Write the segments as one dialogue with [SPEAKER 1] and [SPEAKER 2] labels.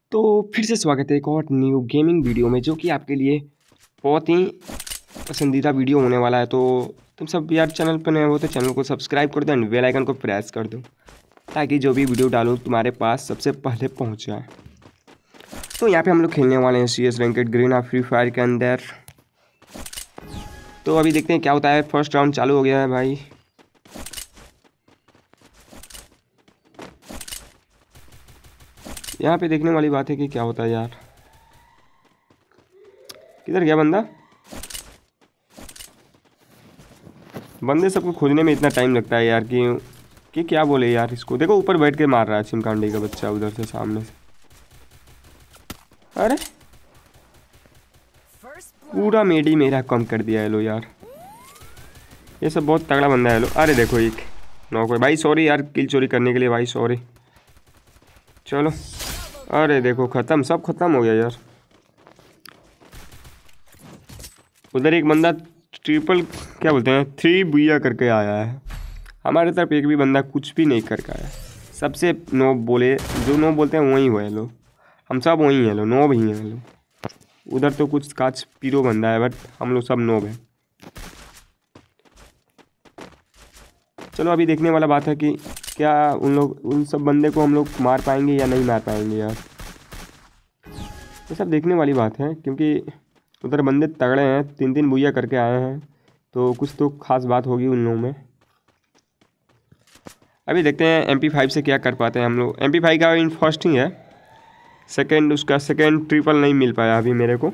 [SPEAKER 1] तो फिर से स्वागत है एक और न्यू गेमिंग वीडियो में, जो कि आपके लिए बहुत ही पसंदीदा वीडियो होने वाला है। तो तुम सब यार चैनल पर नए हो तो चैनल को सब्सक्राइब कर दो एंड बेल आइकन को प्रेस कर दो, ताकि जो भी वीडियो डालूँ तुम्हारे पास सबसे पहले पहुंच जाए। तो यहाँ पे हम लोग खेलने वाले हैं CS ranked green Free Fire के अंदर। तो अभी देखते हैं क्या होता है। फर्स्ट राउंड चालू हो गया है भाई। यहाँ पे देखने वाली बात है कि क्या होता है यार। किधर गया बंदा? बंदे सबको खोजने में इतना टाइम लगता है यार कि क्या बोले यार। इसको देखो, ऊपर बैठ के मार रहा है चिमकांडी का बच्चा उधर से सामने से। अरे पूरा मेडी मेरा कम कर दिया है लो यार। ये सब बहुत तगड़ा बंदा है लो। अरे देखो एक नॉक भाई। सॉरी यार किल चोरी करने के लिए भाई, सॉरी। चलो अरे देखो ख़त्म, सब ख़त्म हो गया यार। उधर एक बंदा ट्रिपल क्या बोलते हैं 3 बुया करके आया है। हमारे तरफ एक भी बंदा कुछ भी नहीं करके आया। सबसे नो बोले, जो नो बोलते हैं वही हुए लो। हम सब वही हैं लो, नोब ही हैं लो। उधर तो कुछ काच पीरो बंदा है, बट हम लोग सब नोब हैं। चलो अभी देखने वाला बात है कि क्या उन सब बंदे को हम लोग मार पाएंगे या नहीं मार पाएंगे यार। ये सब देखने वाली बात है, क्योंकि उधर बंदे तगड़े हैं, 3 बुया करके आए हैं, तो कुछ तो खास बात होगी उन लोगों में। अभी देखते हैं MP5 से क्या कर पाते हैं हम लोग। MP5 का इन फर्स्ट ही है, सेकंड उसका सेकंड ट्रिपल नहीं मिल पाया अभी मेरे को।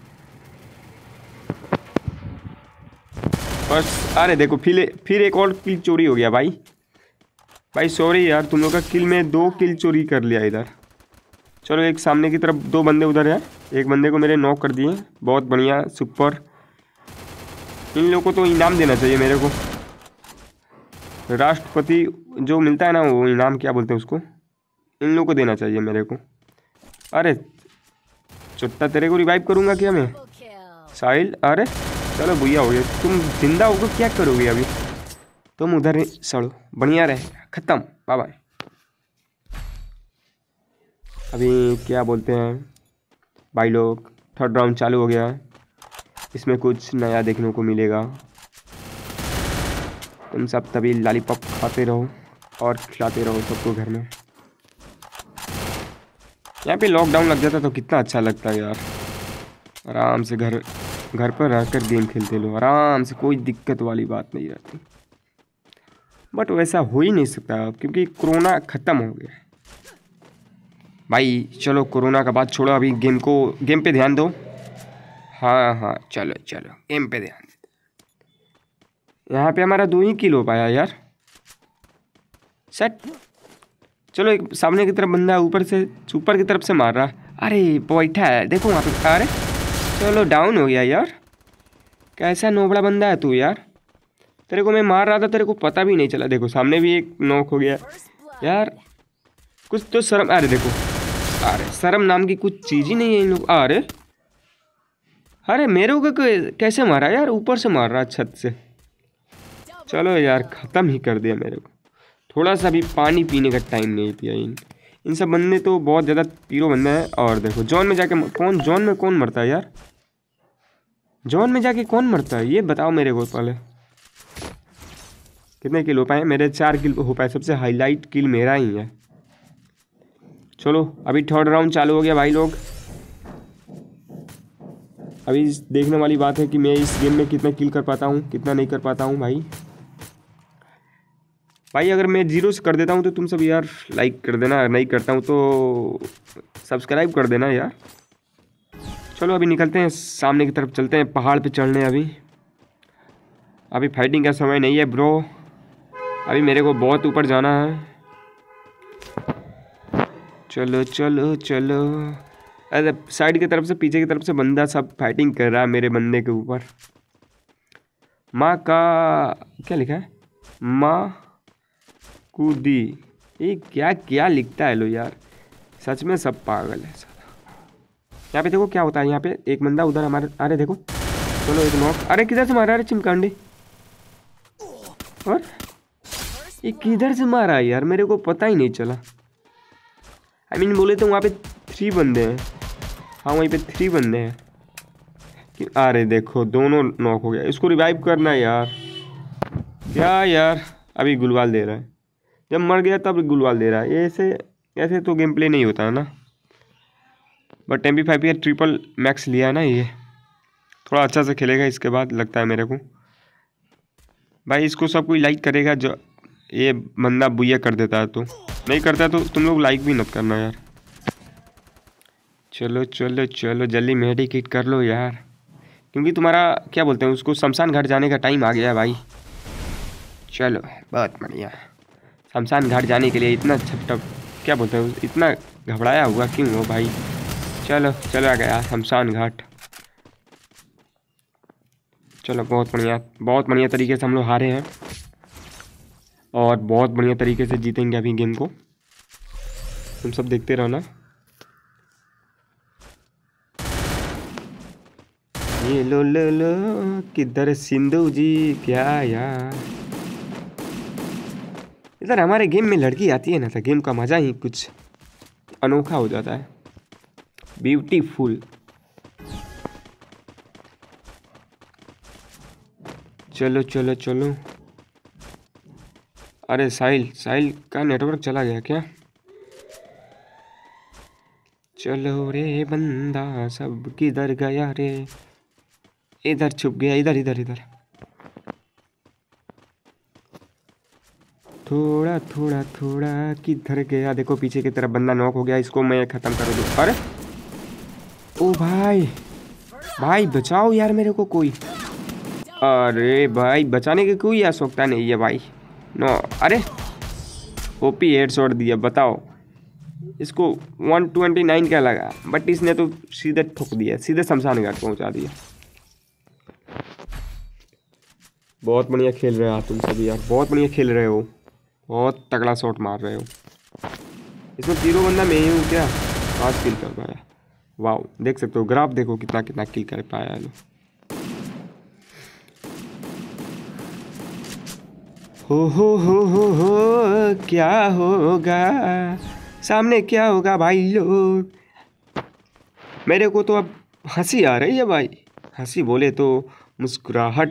[SPEAKER 1] बस अरे देखो फिर एक और किल चोरी हो गया भाई सॉरी यार, तुम लोग का किल में 2 किल चोरी कर लिया इधर। चलो एक सामने की तरफ 2 बंदे उधर है, एक बंदे को मेरे नॉक कर दिए। बहुत बढ़िया, सुपर। इन लोगों को तो इनाम देना चाहिए मेरे को। राष्ट्रपति जो मिलता है ना, वो इनाम क्या बोलते हैं उसको, इन लोगों को देना चाहिए मेरे को। अरे चुट्टा तेरे को रिवाइव करूँगा क्या मैं साहिल? अरे चलो भैया हो गया। तुम जिंदा होकर क्या करोगे अभी? तुम उधर सड़ो, बढ़िया रहे, ख़त्म, बाय बाय। अभी क्या बोलते हैं भाई लोग, थर्ड राउंड चालू हो गया है। इसमें कुछ नया देखने को मिलेगा। तुम सब तभी लॉलीपॉप खाते रहो और खिलाते रहो सबको घर में। यहाँ पे लॉकडाउन लग जाता तो कितना अच्छा लगता है यार। आराम से घर पर रहकर गेम खेलते लो आराम से, कोई दिक्कत वाली बात नहीं रहती। बट वैसा हो ही नहीं सकता क्योंकि कोरोना ख़त्म हो गया भाई। चलो कोरोना का बात छोड़ो, अभी गेम पे ध्यान दो। हाँ चलो गेम पे ध्यान दो। यहाँ पे हमारा 2 ही किल हो पाया यार, सेट। चलो एक सामने की तरफ बंदा ऊपर की तरफ से मार रहा। अरे बैठा है देखो वहाँ पे। अरे चलो डाउन हो गया यार। कैसा नोबड़ा बंदा है तू यार। तेरे को मैं मार रहा था, तेरे को पता भी नहीं चला। देखो सामने भी एक नॉक हो गया यार। कुछ तो शर्म। अरे देखो, अरे शर्म नाम की कुछ चीज़ ही नहीं है इन लोग। अरे मेरे को कैसे मारा यार? ऊपर से मार रहा छत से। चलो यार ख़त्म ही कर दिया मेरे को। थोड़ा सा भी पानी पीने का टाइम नहीं दिया इन सब बंदे तो बहुत ज़्यादा पीरो बंदा है। और देखो जोन में जाके जोन में कौन मरता है यार? जोन में जाके कौन मरता है ये बताओ मेरे को पहले। कितने किल हो पाए? मेरे 4 किल हो पाए। सबसे हाईलाइट किल मेरा ही है। चलो अभी थर्ड राउंड चालू हो गया भाई लोग। अभी देखने वाली बात है कि मैं इस गेम में कितना किल कर पाता हूँ, कितना नहीं कर पाता हूँ भाई। अगर मैं 0 से कर देता हूँ तो तुम सब यार लाइक कर देना, नहीं करता हूँ तो सब्सक्राइब कर देना यार। चलो अभी निकलते हैं, सामने की तरफ चलते हैं, पहाड़ पे चढ़ने। अभी फाइटिंग का समय नहीं है ब्रो। अभी मेरे को बहुत ऊपर जाना है। चलो अरे साइड की तरफ से, पीछे की तरफ से बंदा सब फाइटिंग कर रहा है मेरे बंदे के ऊपर। माँ का क्या लिखा है? माँ कूदी। ये क्या लिखता है लो यार, सच में सब पागल है। यहाँ पे देखो क्या होता है। यहाँ पे एक बंदा उधर हमारे। अरे देखो चलो एक नॉक। अरे किधर से मारा? अरे चिमकांडी। और ये किधर से मारा यार? मेरे को पता ही नहीं चला। बोले तो वहाँ पे 3 बंदे हैं। हाँ वहीं पे 3 बंदे हैं अरे देखो दोनों नॉक हो गया। इसको रिवाइव करना है यार। क्या यार, अभी गुलवाल दे रहा है, जब मर गया तब गुलवाल दे रहा है। ऐसे ऐसे तो गेम प्ले नहीं होता है ना। बट MP5 ये ट्रिपल मैक्स लिया है ना, ये थोड़ा अच्छा से खेलेगा इसके बाद लगता है मेरे को। भाई इसको सब कोई लाइक करेगा जो ये बंदा बुया कर देता है, तो नहीं करता तो तुम लोग लाइक भी मत करना यार। चलो चलो चलो जल्दी मेडिकेट कर लो यार, क्योंकि तुम्हारा क्या बोलते हैं उसको, शमशान घाट जाने का टाइम आ गया है भाई। चलो बहुत बढ़िया। शमशान घाट जाने के लिए इतना छपटप क्या बोलते हैं, इतना घबराया हुआ क्यों हो भाई। चलो चला गया शमशान घाट। चलो बहुत बढ़िया तरीके से हम लोग हारे हैं और बहुत बढ़िया तरीके से जीतेंगे अभी गेम को। तुम सब देखते रहना। ये लो लो लो किधर सिंधु जी क्या यार। इधर हमारे गेम में लड़की आती है ना तो गेम का मज़ा ही कुछ अनोखा हो जाता है। ब्यूटीफुल। चलो चलो चलो। अरे साहिल का नेटवर्क चला गया क्या। चलो रे बंदा सब किधर गया रे। इधर छुप गया, इधर इधर इधर। थोड़ा थोड़ा थोड़ा किधर गया। देखो पीछे की तरफ बंदा नॉक हो गया, इसको मैं ख़त्म कर दूँ। अरे ओ भाई बचाओ यार मेरे को कोई। अरे भाई बचाने की कोई आवश्यकता नहीं है भाई। नो अरे ओपी हेडशॉट दिया, बताओ इसको 129 का लगा, बट इसने तो सीधे ठोक दिया, सीधे शमशान घाट पहुंचा दिया। बहुत बढ़िया खेल रहे हो तुम सभी यार, बहुत बढ़िया खेल रहे हो, बहुत तगड़ा शॉट मार रहे हो। इसमें 0 बंदा मैं ही हूँ क्या, 5 किल कर पाया। वाह देख सकते हो ग्राफ, देखो कितना कितना किल कर पाया है। हो क्या होगा सामने, क्या होगा भाई लोग। मेरे को तो अब हंसी आ रही है भाई, हंसी बोले तो मुस्कुराहट।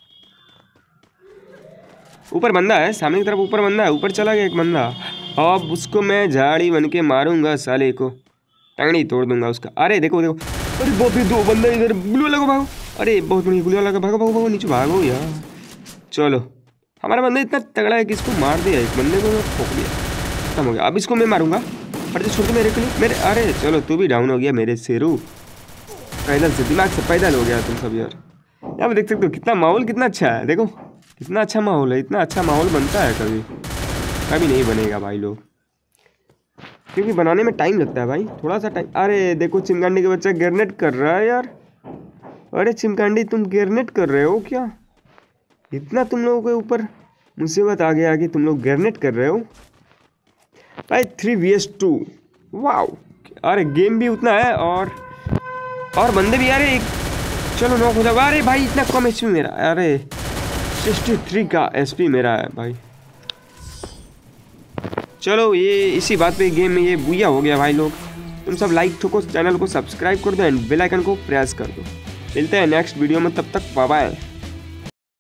[SPEAKER 1] ऊपर बंदा है सामने की तरफ, ऊपर बंदा है, ऊपर चला गया एक बंदा। अब उसको मैं झाड़ी बन के मारूंगा साले को, टंगड़ी तोड़ दूंगा उसका। अरे देखो देखो, अरे बहुत ही 2 बंदा इधर। ब्लू वाला को भागो, अरे बहुत बढ़िया ब्लू वाला का भागो भागो भागो नीचे भागो यार। चलो हमारा बंदा इतना तगड़ा है कि इसको मार दिया, एक बंदे को ठोक दिया, खत्म हो गया। अब इसको मैं मारूंगा, अरे छोड़ दो मेरे के लिए मेरे। अरे चलो तू भी डाउन हो गया मेरे शेरू, पैदल से दिमाग से पैदल हो गया तुम सब यार। यहाँ पे देख सकते हो कितना माहौल कितना अच्छा है, देखो कितना अच्छा माहौल है। इतना अच्छा माहौल बनता है कभी कभी नहीं बनेगा भाई लोग, क्योंकि बनाने में टाइम लगता है भाई, थोड़ा सा टाइम। अरे देखो चिमकांडी का बच्चा ग्रेनेड कर रहा है यार। अरे चिमकांडी तुम ग्रेनेड कर रहे हो क्या, इतना तुम लोगों के ऊपर मुसीबत आ गया कि तुम लोग ग्रेनेड कर रहे हो भाई। 3vs2 wow. अरे गेम भी उतना है और बंदे भी। अरे चलो नॉक हो जाएगा। अरे भाई इतना कम एचपी मेरा, अरे 63 का एचपी मेरा है भाई। चलो ये इसी बात पे गेम में ये बुया हो गया भाई लोग। तुम सब लाइक ठोको, चैनल को सब्सक्राइब कर दो एंड बेल आइकन को प्रेस कर दो। मिलते हैं नेक्स्ट वीडियो में, तब तक बाय बाय।